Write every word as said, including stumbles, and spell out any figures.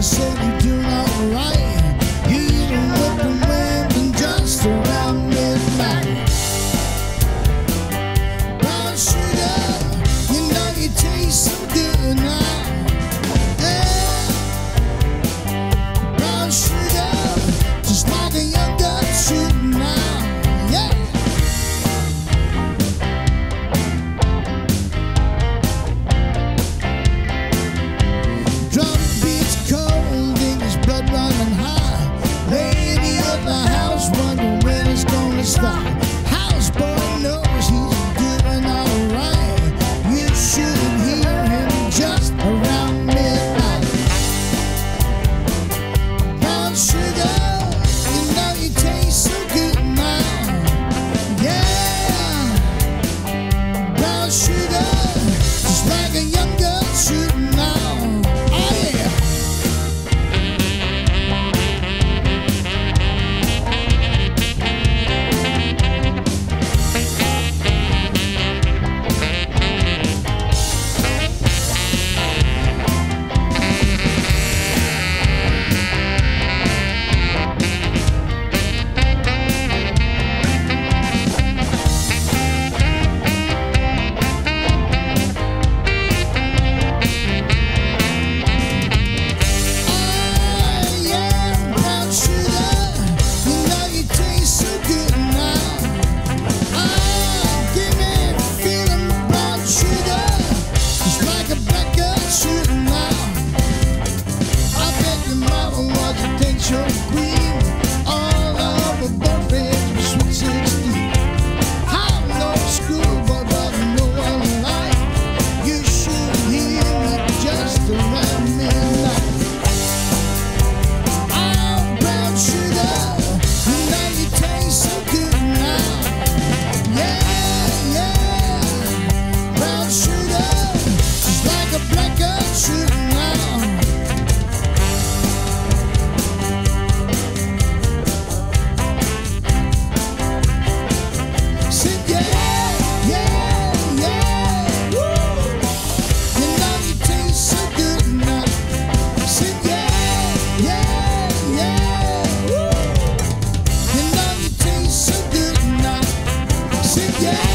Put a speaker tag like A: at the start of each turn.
A: said you're doing alright. You eating with the wind and just around midnight. Brown sugar, you know you taste so good now. Yeah. Brown sugar, just like a young gun shooting now. Yeah. Drum beats cold, English blood running high. Lady of the house wondering when it's gonna stop. Houseboy knows he's doing alright. You shouldn't hear him just around midnight. Brown sugar, you know you taste so good now. Yeah. Brown sugar, just like a young gun shooting now. Yeah.